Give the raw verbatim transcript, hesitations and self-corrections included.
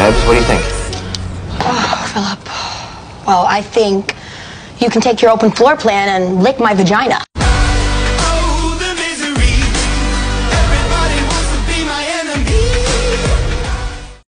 Babs, what do you think? Oh, Philip. Well, I think you can take your open floor plan and lick my vagina.